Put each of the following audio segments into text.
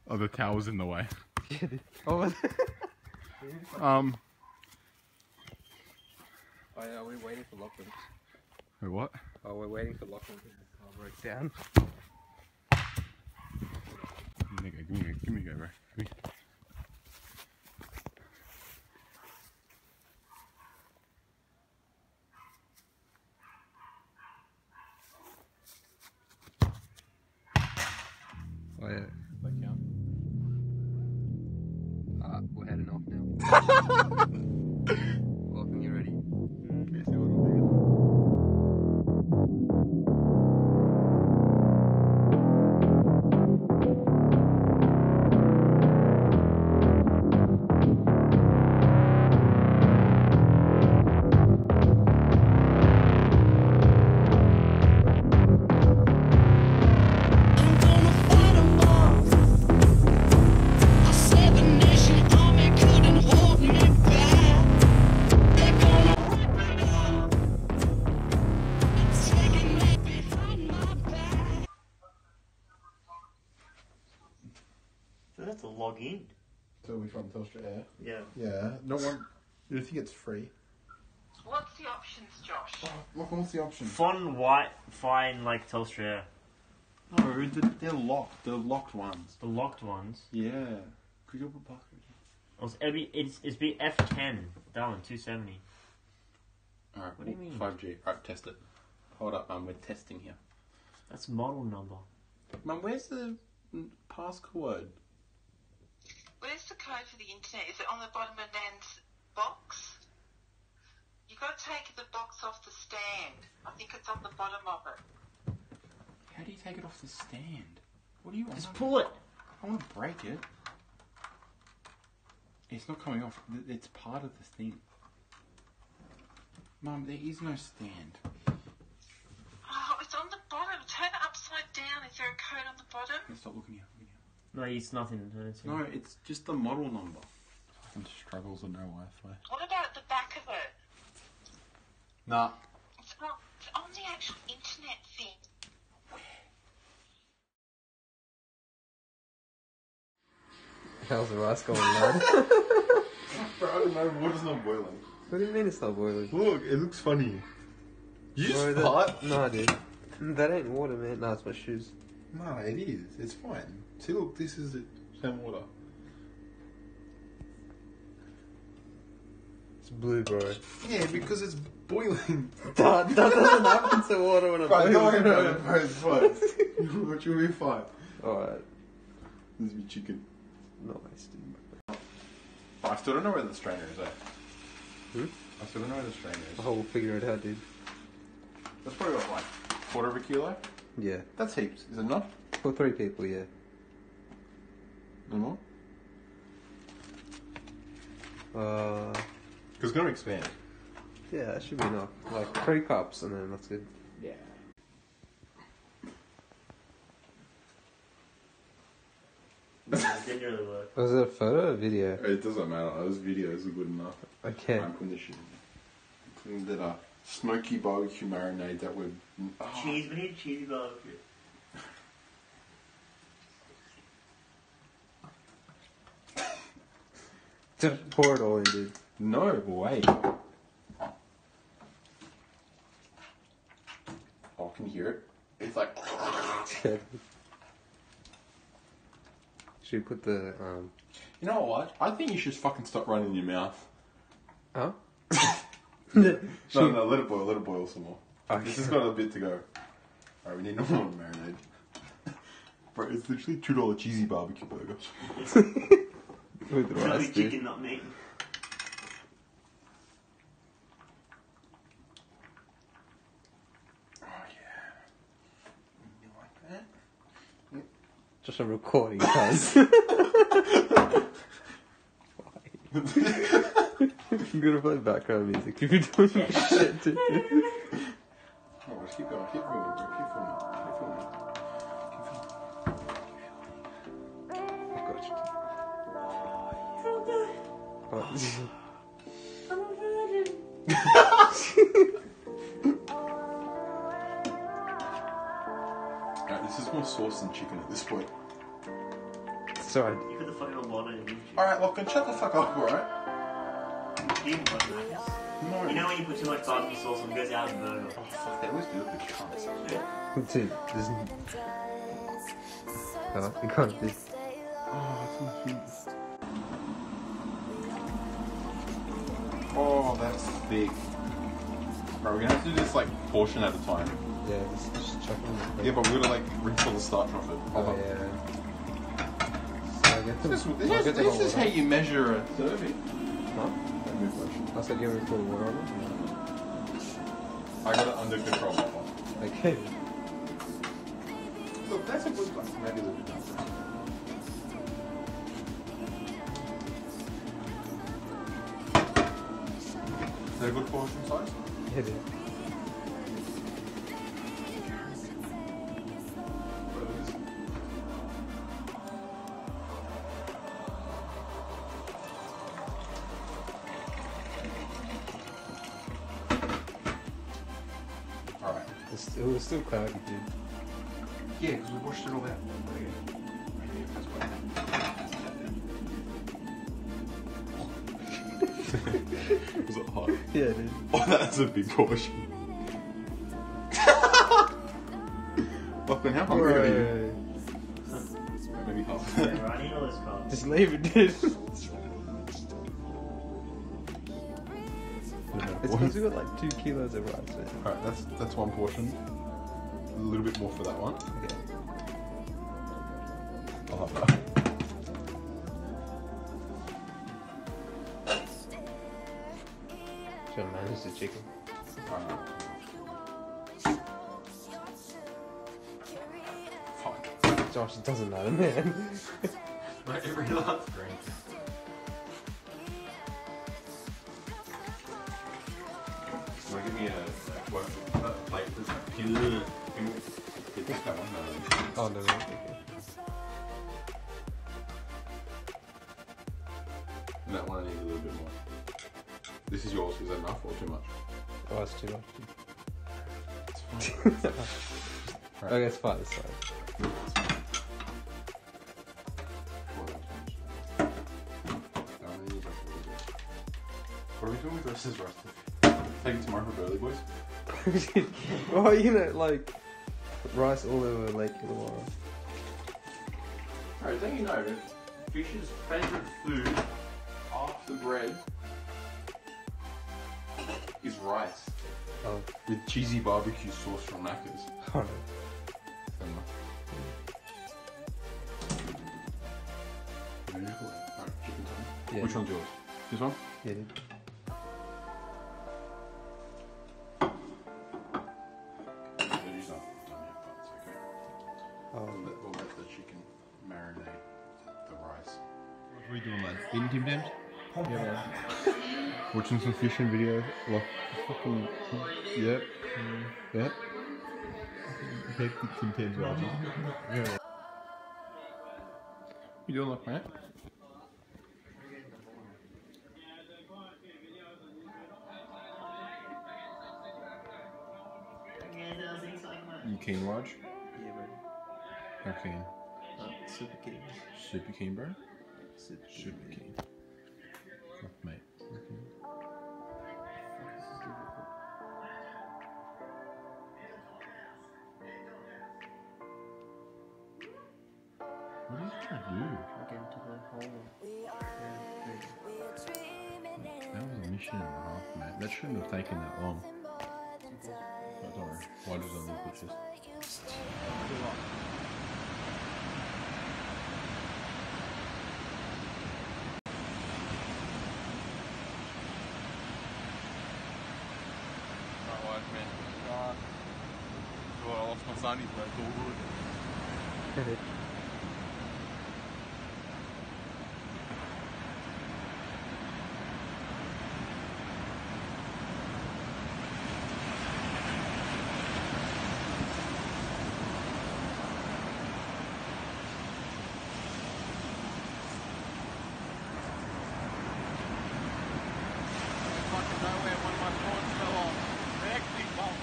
Oh, the towel's in the way. Oh, Oh yeah, we're waiting for Lachlan. Wait, what? Oh, we're waiting for Lachlan because his car broke down. Give me a go, bro. Give me. Oh yeah. Like, yeah. We're heading off now. Lachlan, you ready? Okay, see what I'm doing. So that's a log in. So we're from Telstra Air? Yeah. Yeah. No one. You think it's free? What's the options, Josh? Oh, look, what's the option? Fun white fine like Telstra. No, they're locked. They're locked ones. The locked ones. Yeah. Could you open password? It's be F10. That one, 270. Alright, What do you mean? 5G. Alright, test it. Hold up, we're testing here. That's model number. Mum, where's the passcode? Where's the code for the internet? Is it on the bottom of Nan's box? You've got to take the box off the stand. I think it's on the bottom of it. How do you take it off the stand? What do you want? Just pull it. I want to break it. It's not coming off. It's part of the thing. Mum, there is no stand. Oh, it's on the bottom. Turn it upside down. Is there a code on the bottom? Let's stop looking here. No, it's nothing. No, it's just the model number. Fucking struggles with no Wi-Fi. What about the back of it? Nah. It's on the actual internet thing. How's the rice going, lad? Bro, I don't know. Water's not boiling. What do you mean it's not boiling? Look, it looks funny. You just Bro, fart? No, dude. That ain't water, man. No, it's my shoes. No, it is. It's fine. See, look, this is the same water. It's blue, bro. Yeah, because it's boiling. that doesn't happen to water when it Right, go ahead, boils. bro. It's fine. You'll be fine. Alright. This is me chicken. Nice, dude. I still don't know where the strainer is at. Hmm? I still don't know where the strainer is. Oh, we'll figure it out, dude. That's probably got like quarter of a kilo. Yeah. That's heaps, is it not? For 3 people, yeah. No more? Because it's going to expand. Yeah, that should be enough. Like 3 cups and then that's good. Yeah. Didn't really work. Was it a photo or video? It doesn't matter. Those videos are good enough. Okay. I'm conditioned. Including that smoky barbecue marinade that we're... Oh. Cheese, we need cheesy barbecue. Just pour it all in, dude. No way. Oh, I can hear it. It's like... Should we put the, You know what? I think you should fucking stop running your mouth. Huh? No, let it boil some more. Okay. This has got a bit to go. Alright, we need no more marinade. Bro, it's literally $2 cheesy barbecue burger. With the rice, Really dude. chicken, not meat. Oh yeah. You like that? Just a recording, cuz. I'm gonna play background music if you're doing this shit, dude. Oh, just keep going. Keep filming, bro. Keep filming. Keep filming. I got you. Oh, I'm a virgin. Alright, this is more sauce than chicken at this point. Sorry. You put the fucking water in YouTube. Alright, Lachlan, shut the fuck up, alright? Do you want this? No. You know when you put too much barbecue sauce on, it goes out of the burger. Oh, fuck, they always do it with cunts. Dude, this is... Oh, you can't do... Oh, it's my feet. Oh, that's thick. Bro, we're gonna have to do this like portion at a time. Yeah, just chuck it in. Yeah, but we're gonna like rinse all the starch off it. Oh, yeah. So I get the, This is how you measure a serving. Huh? Don't move much. I said you want to pour water on it? I got it under control. That one. Okay. Look, that's a good one. Maybe a little bit darker. Is that a good portion size? Hit it. Alright. It was still cloudy, dude. Yeah, because we washed it all out. Was it hot? Yeah, dude. Oh, that's a big portion. Lachlan, how hungry are you? Maybe half. Yeah, I need all this carbs. Just leave it, dude. It's because we got like 2 kilos of rice. Yeah. Alright, that's one portion. A little bit more for that one. Okay. I'll have that. Should I manage the chicken? Fine. Josh, it doesn't matter, man. Like every last drink. Want to give me a plate for this? Can you take that one? Oh, no, okay. And that one I need a little bit more. This is yours. Is that enough or too much? Oh, that's too much. It's fine. Right. Okay, it's fine, it's fine. What are we doing with the rest of this rice? Take it tomorrow for Burley Boys? Oh, you know, like, rice all over Lake Illawarra. Alright, don't you know, Fish's favourite food after bread is rice. Oh, With cheesy barbecue sauce from Macca's. oh Alright, chicken time. Yeah. Which one's yours? This one? yeah, dude. Veggies not done yet, but it's okay. We'll let the chicken marinate the rice. What are we doing, lad? Eating Tim Tams? Yeah, man. Watching some fishing videos. Like, fucking. Yep. Yep. Hectic Tim Tams watching. Yeah. What you doing, like, mate? You keen, Warj? Yeah, bro. How keen? Super keen. Super keen, bro? Super Super keen. Fuck, mate. What are you trying to do? Get into the hole. That was a mission and a half, mate. That shouldn't have taken that long. But don't worry. Why does it look pictures? My wife, man. I lost my son, he's like all good. Fucking nowhere, one of my cords fell off. They actually bumped.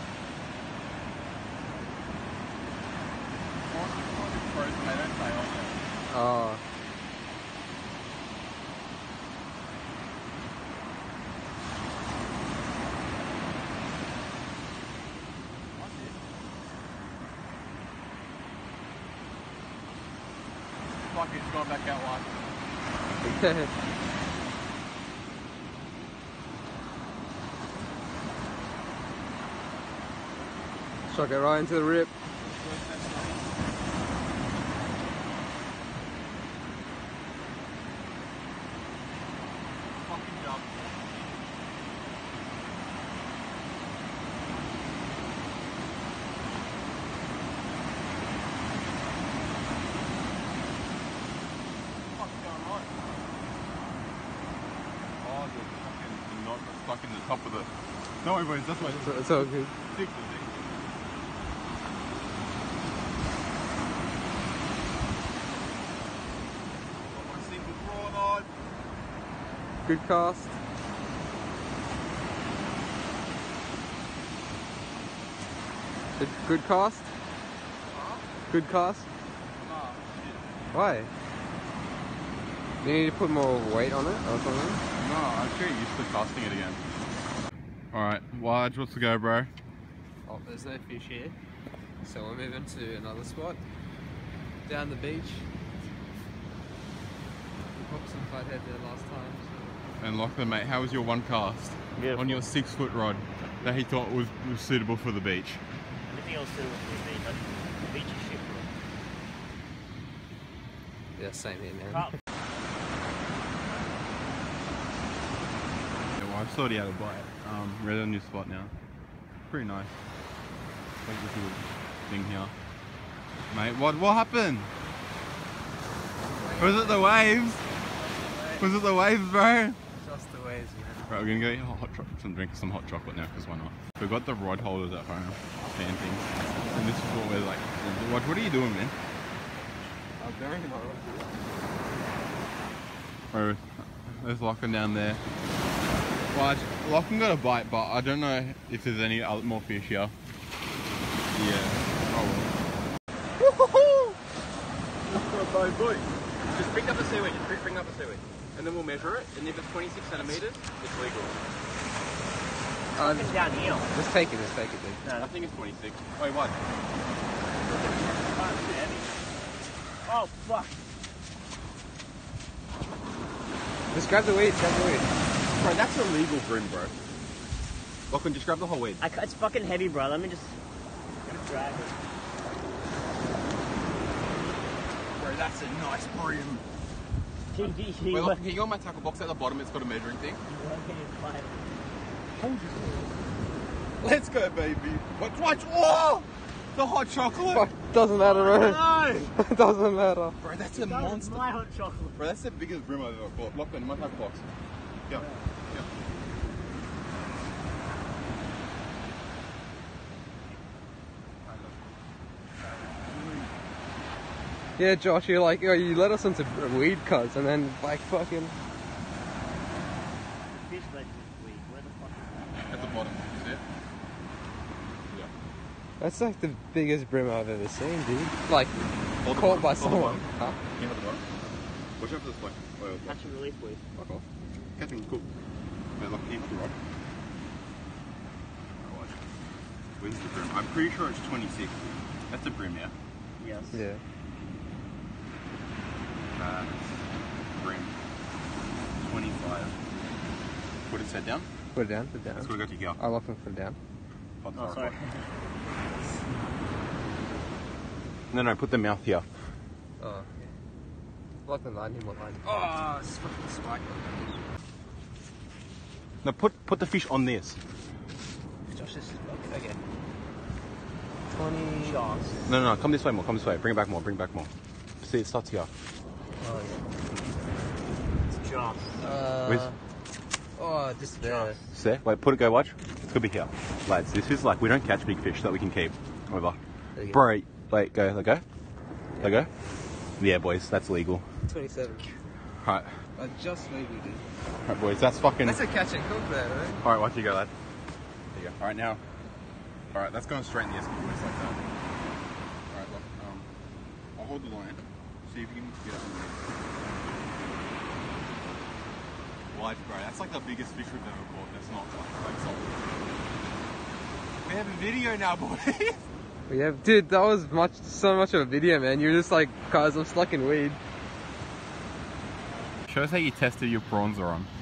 Frozen, they don't stay on there. Oh. Fuck it, it's going back out wide. Shock it right into the rip. Fucking jump. What's going on? Oh, the knot that's stuck in the top of the... No, everybody's this way. It's all good. Six to six. Got my single drawn on. Good cast. Good cast? Good cast? Why? Do you need to put more weight on it or something? No, I'm sure you're used to casting it again. Alright, Warj, what's the go, bro? Oh, there's no fish here. So we're moving to another spot. Down the beach. We caught some flathead there last time. So. And Lachlan, mate, how was your one cast on your 6 foot rod that he thought was suitable for the beach? Anything else suitable for the beach? The beach is shit, bro. Yeah, same here, man. Can't Yeah, well, I've sorted out a bite. We're at a new spot now. Pretty nice. Like this little thing here. Mate, what happened? Was it the waves? Was it the waves, bro? Just the waves, man. Right, we're gonna go eat drink some hot chocolate now, because why not? We've got the rod holders at home and things. And this is what we're like. What are you doing, man? I'm burying my rod. Bro, there's Lachlan down there. Well, Lachlan got a bite, but I don't know if there's any more fish here. Yeah. Oh well. Woohoo! Boy. Just bring up a seaweed. Just bring up a seaweed. And then we'll measure it. And if it's 26 centimeters, it's legal. fucking down here. Just take it, dude. No, I think it's 26. Wait, what? oh fuck. Just grab the weed, Bro, that's illegal bream, bro. Lachlan, just grab the whole weed. It's fucking heavy, bro. Let me just drag it. Bro, that's a nice bream. Wait, Wait, look, can you go on my tackle box at the bottom? It's got a measuring thing. Let's go, baby. Watch. Oh! The hot chocolate. Fuck, doesn't matter, bro. No! It doesn't matter. Bro, that's a monster. My hot chocolate. Bro, that's the biggest bream I've ever caught. Lachlan, in my tackle box. Yeah. Yeah, Josh, you're like, oh, you let us into weed cuts and then like fucking. Fish leg this week. Where the fuck is that? At the bottom, is it? Yeah. That's like the biggest brim I've ever seen, dude. Like, Hold the caught bottom, by hold the someone. bottom. Huh? Can you hold the bottom? Watch out for this flag. Catch and release, please. Fuck off. Catching, cool. Wait, look, can you hold the rod? Where's the brim? I'm pretty sure it's 26. That's a brim, yeah? Yes. Yeah. Brim. 25. Put its head down. Put it down, Let's go to here. I'll lock and put it down. Oh, sorry. No, put the mouth here. Oh, okay. Lock the line, him or line. Oh, it's fucking spike. No, put the fish on this. Josh, this is okay. 20 Josh. No, come this way more, come this way. Bring it back more, See, it starts here. Oh, yeah. It's Josh. Oh, just there. See? Wait, go, watch. It's gonna be here. Lads, this is like, we don't catch big fish that we can keep. Over. There you go. Bro, wait, go. Let go. Yeah, boys, that's legal. 27. Alright. I just maybe did. Alright, boys, that's fucking... That's a catch and cook there, right? Alright, watch you go, lad. There you go. Alright, now. Alright, that's going straight in the esky, boys, like that. Alright, look, I'll hold the line. See if you can get up. White grey. That's like the biggest fish we've ever caught. That's not like salt. We have a video now, boys. Yeah, dude, that was so much of a video, man. You're just like, guys, I'm stuck in weed. Show us how you tested your prawns are on.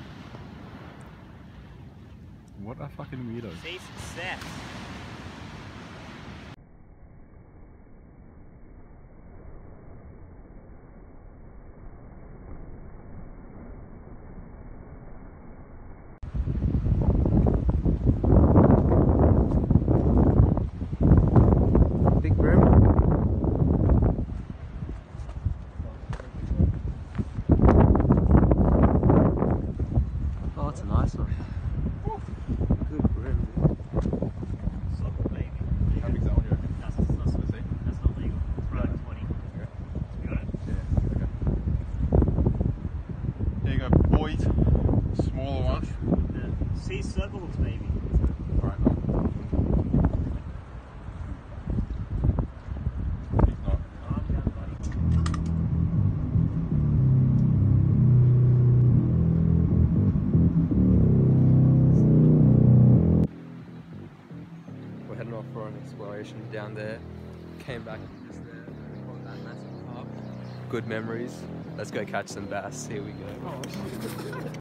What a fucking weirdo. See success. Big bream. Oh, it's a nice one. Good bream. Sucker, baby. How big's that one, you reckon? That's not legal. It's right at 20. You got it? Yeah, okay. Here you go, boys. Smaller one. Yeah. Sea circles, baby. Alright, no. He's not. Calm down, buddy. We're heading off for an exploration down there. Came back just there. On that massive carp. Good memories. Let's go catch some bass. Here we go.